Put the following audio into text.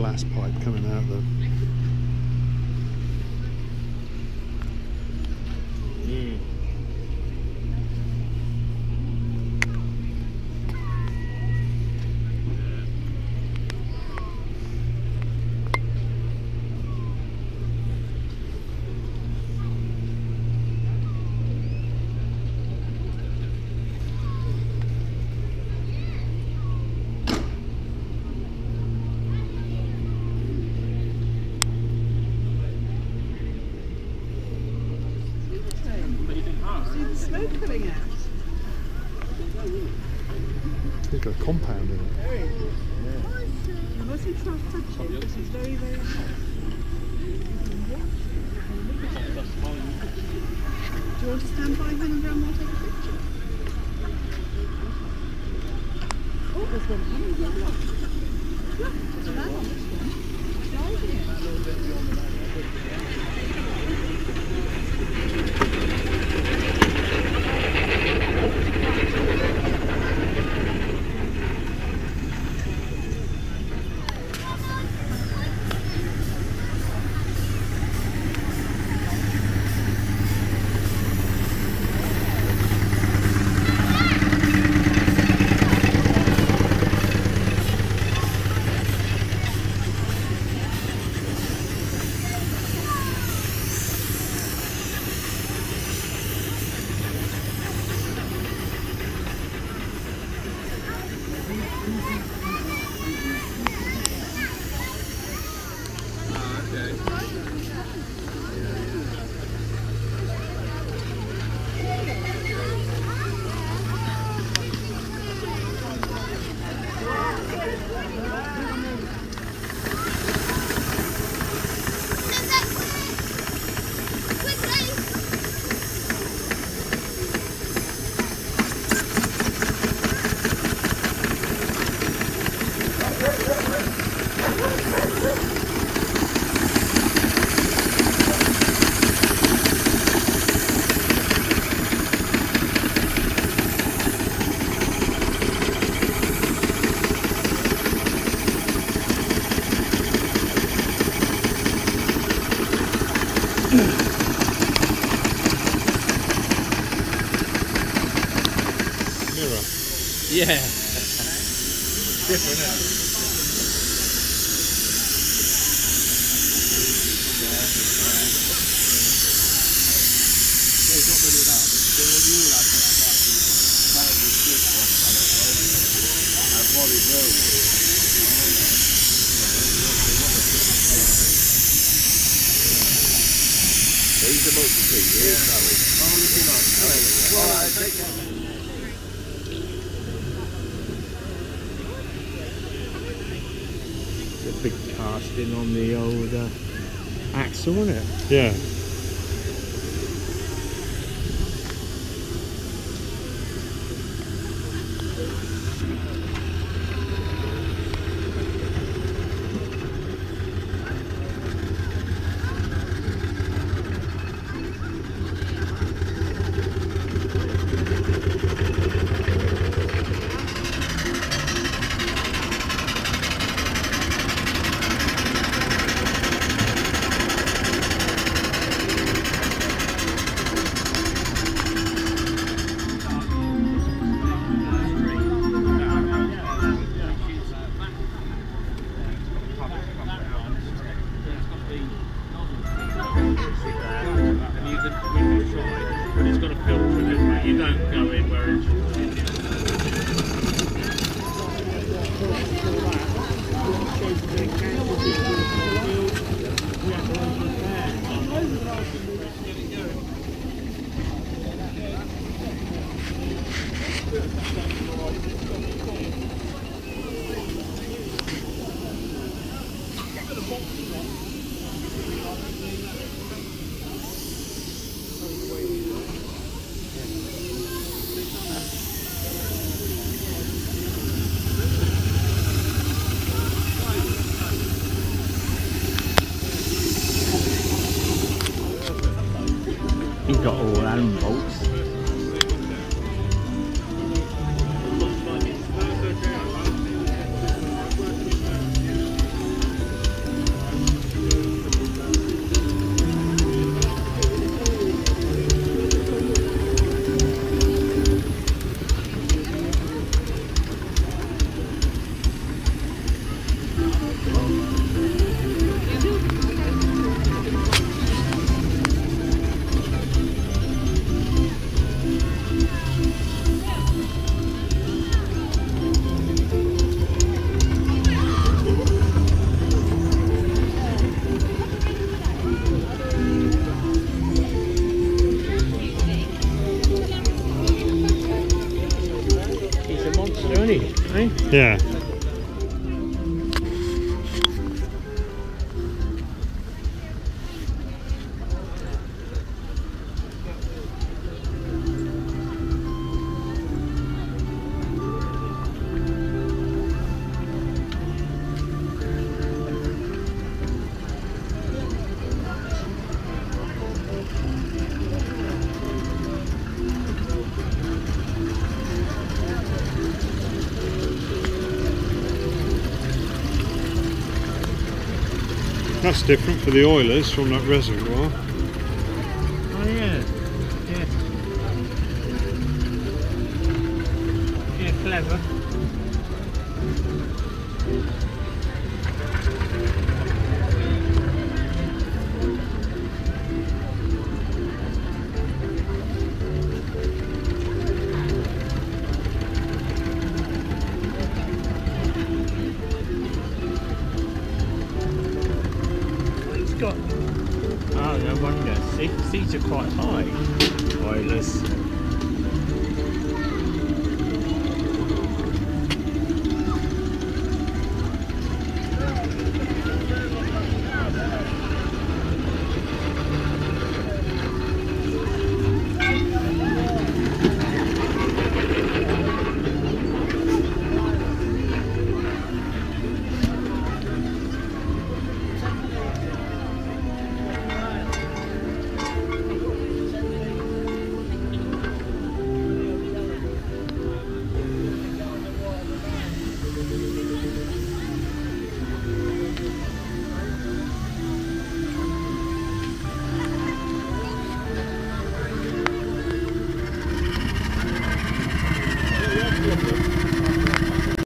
glass pipe coming out of the... It's got a compound in it. You mustn't try to touch it because it's very, very hot. Do you want to stand by him and Grandma take a picture? Oh, there's one coming. Look, there's a man on this one. Driving it. Yeah. Different, isn't it? He's the most complete. A big casting on the old axle, isn't it? Yeah. He's got all hand bolts. Only, eh? Yeah. That's different for the oilers from that reservoir. Oh yeah. Yeah. Yeah, clever. Got, oh no wonder, seats are quite high, oilers.